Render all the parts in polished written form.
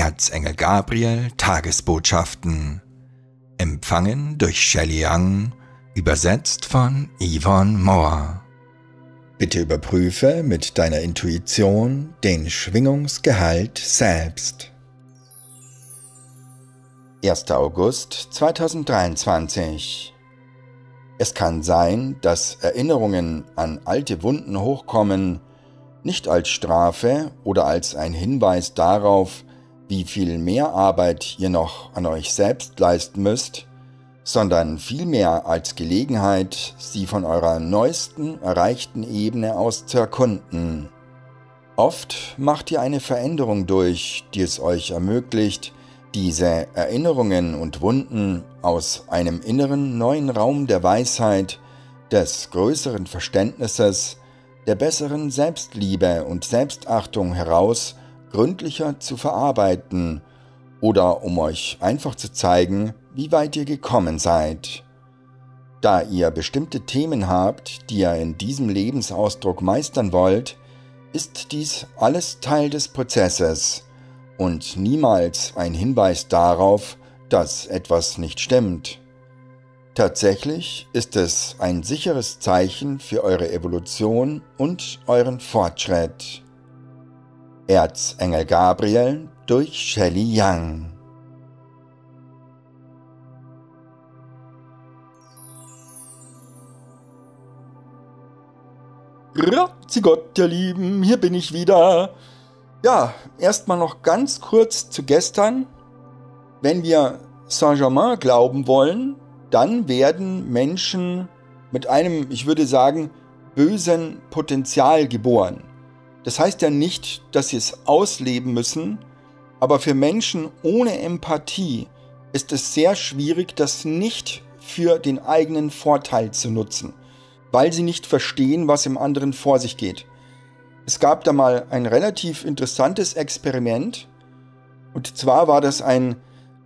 Erzengel Gabriel Tagesbotschaften. Empfangen durch Shelley Young, übersetzt von Yvonne Moore. Bitte überprüfe mit deiner Intuition den Schwingungsgehalt selbst. 1. August 2023. Es kann sein, dass Erinnerungen an alte Wunden hochkommen, nicht als Strafe oder als ein Hinweis darauf, wie viel mehr Arbeit ihr noch an euch selbst leisten müsst, sondern vielmehr als Gelegenheit, sie von eurer neuesten erreichten Ebene aus zu erkunden. Oft macht ihr eine Veränderung durch, die es euch ermöglicht, diese Erinnerungen und Wunden aus einem inneren neuen Raum der Weisheit, des größeren Verständnisses, der besseren Selbstliebe und Selbstachtung heraus gründlicher zu verarbeiten oder um euch einfach zu zeigen, wie weit ihr gekommen seid. Da ihr bestimmte Themen habt, die ihr in diesem Lebensausdruck meistern wollt, ist dies alles Teil des Prozesses und niemals ein Hinweis darauf, dass etwas nicht stimmt. Tatsächlich ist es ein sicheres Zeichen für eure Evolution und euren Fortschritt. Erzengel Gabriel durch Shelley Young. Grüezi Gott, ihr Lieben, hier bin ich wieder. Ja, erstmal noch ganz kurz zu gestern. Wenn wir Saint-Germain glauben wollen, dann werden Menschen mit einem, ich würde sagen, bösen Potenzial geboren. Das heißt ja nicht, dass sie es ausleben müssen, aber für Menschen ohne Empathie ist es sehr schwierig, das nicht für den eigenen Vorteil zu nutzen, weil sie nicht verstehen, was im anderen vor sich geht. Es gab da mal ein relativ interessantes Experiment, und zwar war das ein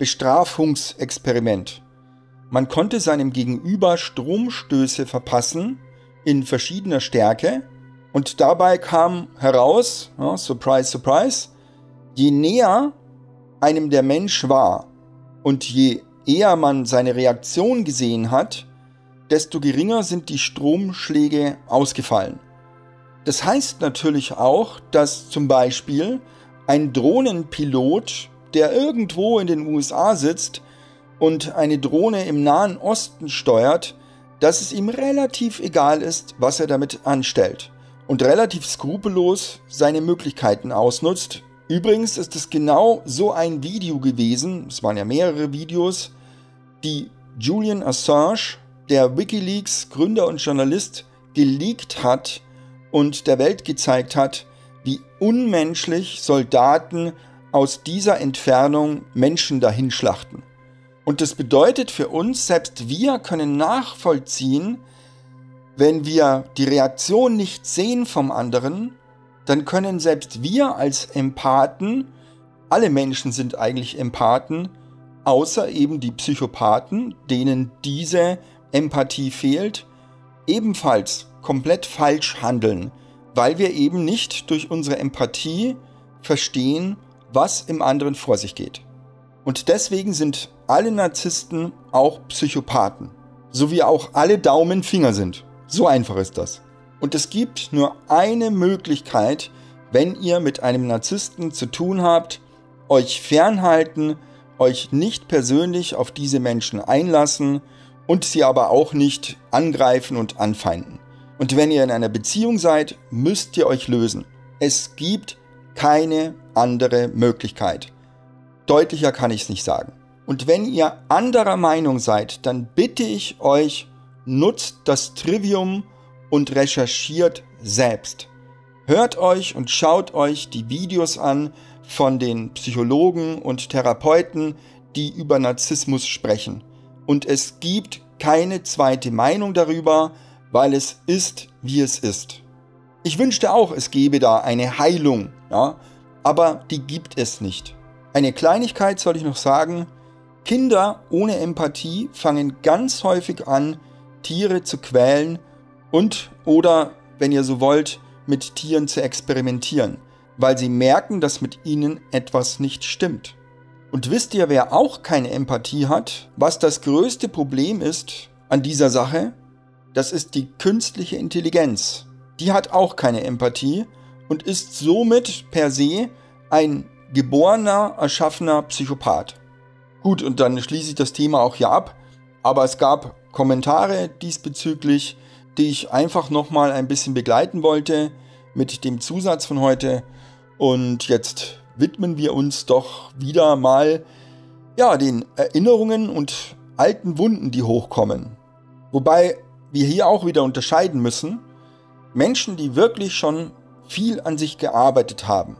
Bestrafungsexperiment. Man konnte seinem Gegenüber Stromstöße verpassen in verschiedener Stärke und dabei kam heraus, ja, surprise, surprise, je näher einem der Mensch war und je eher man seine Reaktion gesehen hat, desto geringer sind die Stromschläge ausgefallen. Das heißt natürlich auch, dass zum Beispiel ein Drohnenpilot, der irgendwo in den USA sitzt und eine Drohne im Nahen Osten steuert, dass es ihm relativ egal ist, was er damit anstellt und relativ skrupellos seine Möglichkeiten ausnutzt. Übrigens ist es genau so ein Video gewesen, es waren ja mehrere Videos, die Julian Assange, der WikiLeaks Gründer und Journalist, geleakt hat und der Welt gezeigt hat, wie unmenschlich Soldaten aus dieser Entfernung Menschen dahinschlachten. Und das bedeutet für uns, selbst wir können nachvollziehen, wenn wir die Reaktion nicht sehen vom anderen, dann können selbst wir als Empathen, alle Menschen sind eigentlich Empathen, außer eben die Psychopathen, denen diese Empathie fehlt, ebenfalls komplett falsch handeln, weil wir eben nicht durch unsere Empathie verstehen, was im anderen vor sich geht. Und deswegen sind alle Narzissten auch Psychopathen, so wie auch alle Daumen Finger sind. So einfach ist das. Und es gibt nur eine Möglichkeit, wenn ihr mit einem Narzissten zu tun habt, euch fernhalten, euch nicht persönlich auf diese Menschen einlassen und sie aber auch nicht angreifen und anfeinden. Und wenn ihr in einer Beziehung seid, müsst ihr euch lösen. Es gibt keine andere Möglichkeit. Deutlicher kann ich es nicht sagen. Und wenn ihr anderer Meinung seid, dann bitte ich euch, nutzt das Trivium und recherchiert selbst. Hört euch und schaut euch die Videos an von den Psychologen und Therapeuten, die über Narzissmus sprechen. Und es gibt keine zweite Meinung darüber, weil es ist, wie es ist. Ich wünschte auch, es gäbe da eine Heilung, ja, aber die gibt es nicht. Eine Kleinigkeit soll ich noch sagen: Kinder ohne Empathie fangen ganz häufig an, Tiere zu quälen und oder, wenn ihr so wollt, mit Tieren zu experimentieren, weil sie merken, dass mit ihnen etwas nicht stimmt. Und wisst ihr, wer auch keine Empathie hat, was das größte Problem ist an dieser Sache? Das ist die künstliche Intelligenz. Die hat auch keine Empathie und ist somit per se ein geborener, erschaffener Psychopath. Gut, und dann schließe ich das Thema auch hier ab, aber es gab Kommentare diesbezüglich, die ich einfach nochmal ein bisschen begleiten wollte mit dem Zusatz von heute. Und jetzt widmen wir uns doch wieder mal den Erinnerungen und alten Wunden, die hochkommen. Wobei wir hier auch wieder unterscheiden müssen, Menschen, die wirklich schon viel an sich gearbeitet haben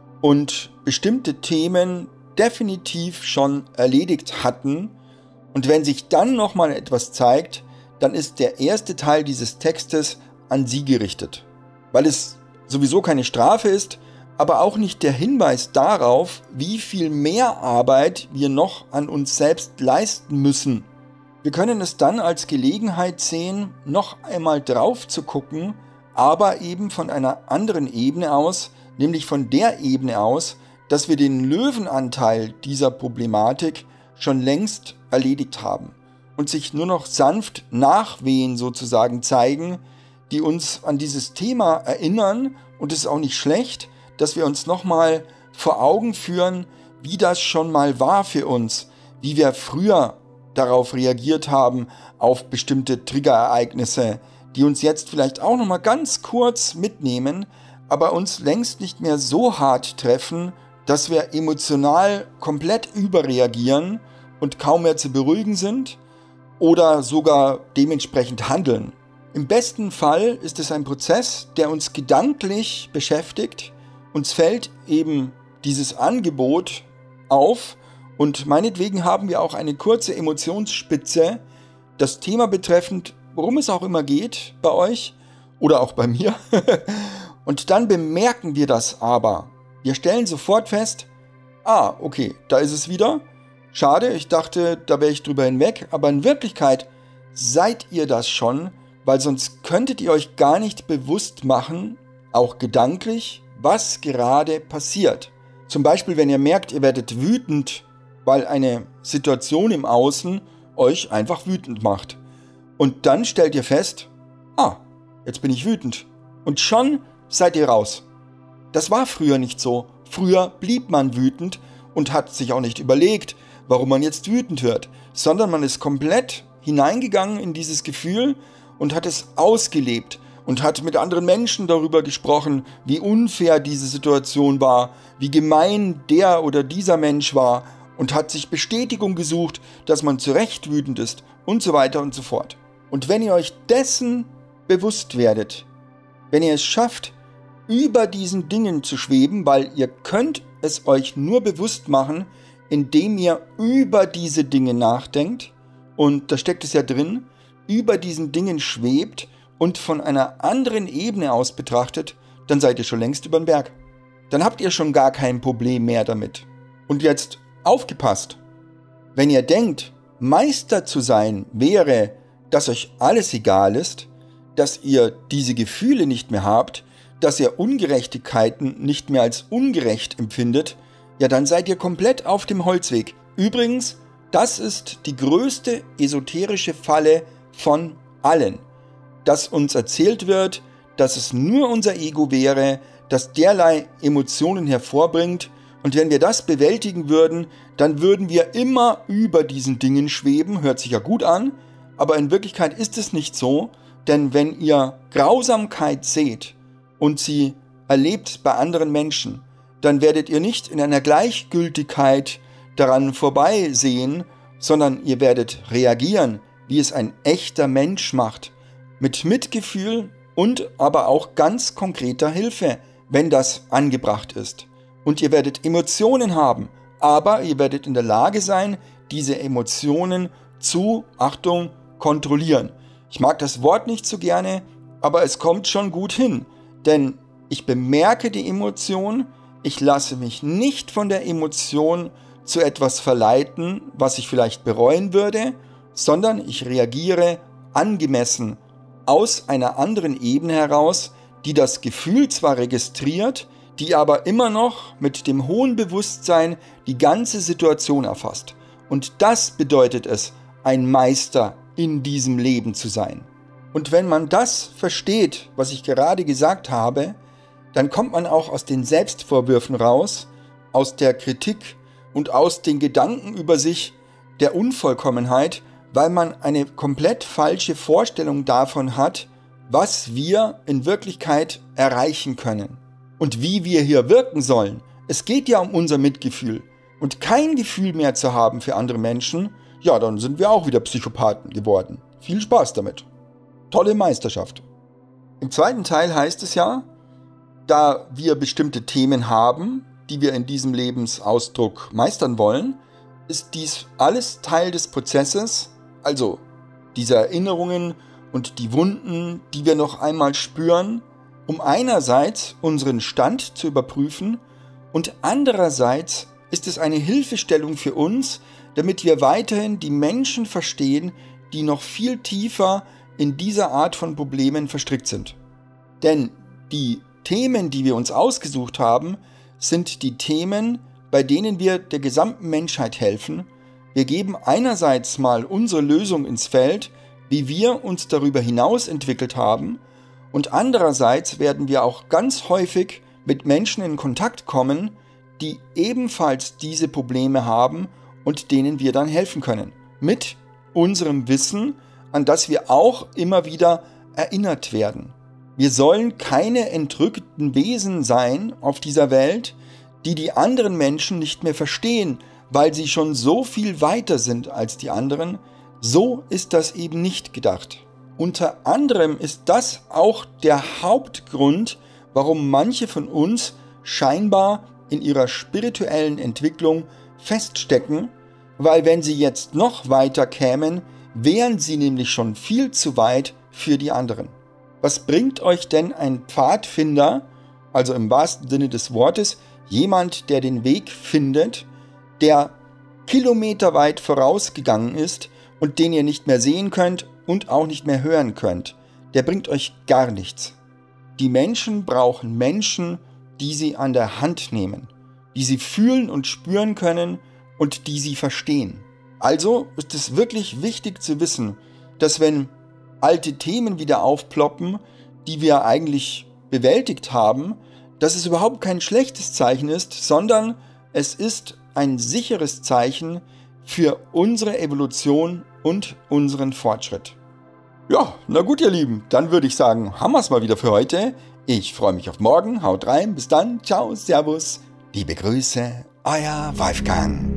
und bestimmte Themen definitiv schon erledigt hatten, und wenn sich dann nochmal etwas zeigt, dann ist der erste Teil dieses Textes an sie gerichtet, weil es sowieso keine Strafe ist, aber auch nicht der Hinweis darauf, wie viel mehr Arbeit wir noch an uns selbst leisten müssen. Wir können es dann als Gelegenheit sehen, noch einmal drauf zu gucken, aber eben von einer anderen Ebene aus, nämlich von der Ebene aus, dass wir den Löwenanteil dieser Problematik schon längst erledigt haben und sich nur noch sanft Nachwehen sozusagen zeigen, die uns an dieses Thema erinnern, und es ist auch nicht schlecht, dass wir uns nochmal vor Augen führen, wie das schon mal war für uns, wie wir früher darauf reagiert haben, auf bestimmte Triggerereignisse, die uns jetzt vielleicht auch nochmal ganz kurz mitnehmen, aber uns längst nicht mehr so hart treffen, dass wir emotional komplett überreagieren und kaum mehr zu beruhigen sind oder sogar dementsprechend handeln. Im besten Fall ist es ein Prozess, der uns gedanklich beschäftigt. Uns fällt eben dieses Angebot auf und meinetwegen haben wir auch eine kurze Emotionsspitze, das Thema betreffend, worum es auch immer geht bei euch oder auch bei mir. Und dann bemerken wir das aber. Wir stellen sofort fest, okay, da ist es wieder. Schade, ich dachte, da wäre ich drüber hinweg, aber in Wirklichkeit seid ihr das schon, weil sonst könntet ihr euch gar nicht bewusst machen, auch gedanklich, was gerade passiert. Zum Beispiel, wenn ihr merkt, ihr werdet wütend, weil eine Situation im Außen euch einfach wütend macht. Und dann stellt ihr fest, jetzt bin ich wütend. Und schon seid ihr raus. Das war früher nicht so. Früher blieb man wütend und hat sich auch nicht überlegt, warum man jetzt wütend wird, sondern man ist komplett hineingegangen in dieses Gefühl und hat es ausgelebt und hat mit anderen Menschen darüber gesprochen, wie unfair diese Situation war, wie gemein der oder dieser Mensch war und hat sich Bestätigung gesucht, dass man zu Recht wütend ist und so weiter und so fort. Und wenn ihr euch dessen bewusst werdet, wenn ihr es schafft, über diesen Dingen zu schweben, weil ihr könnt es euch nur bewusst machen, indem ihr über diese Dinge nachdenkt, und da steckt es ja drin, über diesen Dingen schwebt und von einer anderen Ebene aus betrachtet, dann seid ihr schon längst über den Berg. Dann habt ihr schon gar kein Problem mehr damit. Und jetzt aufgepasst, wenn ihr denkt, Meister zu sein wäre, dass euch alles egal ist, dass ihr diese Gefühle nicht mehr habt, dass ihr Ungerechtigkeiten nicht mehr als ungerecht empfindet, ja, dann seid ihr komplett auf dem Holzweg. Übrigens, das ist die größte esoterische Falle von allen, dass uns erzählt wird, dass es nur unser Ego wäre, das derlei Emotionen hervorbringt, und wenn wir das bewältigen würden, dann würden wir immer über diesen Dingen schweben, hört sich ja gut an, aber in Wirklichkeit ist es nicht so, denn wenn ihr Grausamkeit seht und sie erlebt bei anderen Menschen, dann werdet ihr nicht in einer Gleichgültigkeit daran vorbeisehen, sondern ihr werdet reagieren, wie es ein echter Mensch macht, mit Mitgefühl und aber auch ganz konkreter Hilfe, wenn das angebracht ist. Und ihr werdet Emotionen haben, aber ihr werdet in der Lage sein, diese Emotionen zu, Achtung, kontrollieren. Ich mag das Wort nicht so gerne, aber es kommt schon gut hin, denn ich bemerke die Emotion, ich lasse mich nicht von der Emotion zu etwas verleiten, was ich vielleicht bereuen würde, sondern ich reagiere angemessen aus einer anderen Ebene heraus, die das Gefühl zwar registriert, die aber immer noch mit dem hohen Bewusstsein die ganze Situation erfasst. Und das bedeutet es, ein Meister in diesem Leben zu sein. Und wenn man das versteht, was ich gerade gesagt habe, dann kommt man auch aus den Selbstvorwürfen raus, aus der Kritik und aus den Gedanken über sich der Unvollkommenheit, weil man eine komplett falsche Vorstellung davon hat, was wir in Wirklichkeit erreichen können und wie wir hier wirken sollen. Es geht ja um unser Mitgefühl. Und kein Gefühl mehr zu haben für andere Menschen, ja, dann sind wir auch wieder Psychopathen geworden. Viel Spaß damit. Tolle Meisterschaft. Im zweiten Teil heißt es ja, da wir bestimmte Themen haben, die wir in diesem Lebensausdruck meistern wollen, ist dies alles Teil des Prozesses, also diese Erinnerungen und die Wunden, die wir noch einmal spüren, um einerseits unseren Stand zu überprüfen und andererseits ist es eine Hilfestellung für uns, damit wir weiterhin die Menschen verstehen, die noch viel tiefer in dieser Art von Problemen verstrickt sind. Denn die Themen, die wir uns ausgesucht haben, sind die Themen, bei denen wir der gesamten Menschheit helfen. Wir geben einerseits mal unsere Lösung ins Feld, wie wir uns darüber hinaus entwickelt haben, und andererseits werden wir auch ganz häufig mit Menschen in Kontakt kommen, die ebenfalls diese Probleme haben und denen wir dann helfen können. Mit unserem Wissen, an das wir auch immer wieder erinnert werden. Wir sollen keine entrückten Wesen sein auf dieser Welt, die die anderen Menschen nicht mehr verstehen, weil sie schon so viel weiter sind als die anderen. So ist das eben nicht gedacht. Unter anderem ist das auch der Hauptgrund, warum manche von uns scheinbar in ihrer spirituellen Entwicklung feststecken, weil wenn sie jetzt noch weiter kämen, wären sie nämlich schon viel zu weit für die anderen. Was bringt euch denn ein Pfadfinder, also im wahrsten Sinne des Wortes, jemand, der den Weg findet, der kilometerweit vorausgegangen ist und den ihr nicht mehr sehen könnt und auch nicht mehr hören könnt? Der bringt euch gar nichts. Die Menschen brauchen Menschen, die sie an der Hand nehmen, die sie fühlen und spüren können und die sie verstehen. Also ist es wirklich wichtig zu wissen, dass wenn alte Themen wieder aufploppen, die wir eigentlich bewältigt haben, dass es überhaupt kein schlechtes Zeichen ist, sondern es ist ein sicheres Zeichen für unsere Evolution und unseren Fortschritt. Ja, na gut, ihr Lieben, dann würde ich sagen, haben wir es mal wieder für heute. Ich freue mich auf morgen, haut rein, bis dann, ciao, servus, liebe Grüße, euer Wolfgang.